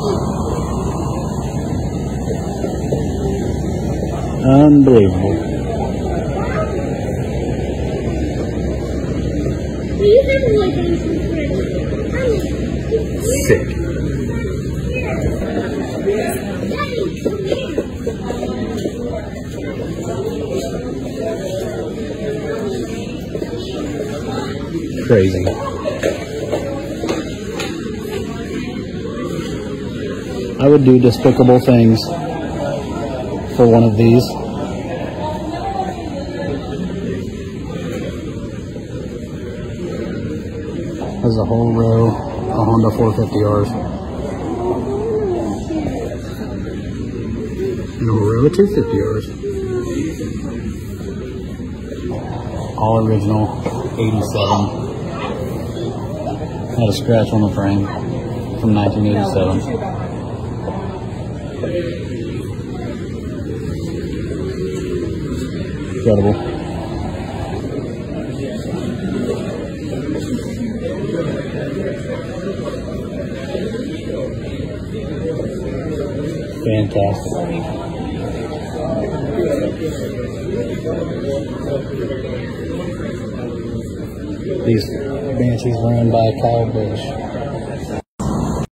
Unbelievable. Sick. Crazy. I would do despicable things for one of these. There's a whole row of Honda 450Rs. And a whole row of 250Rs. All original, 87. Had a scratch on the frame from 1987. Incredible. Fantastic. These Banshees run by Kyle Busch.